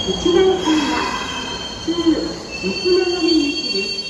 内側線は普通西長見行きです。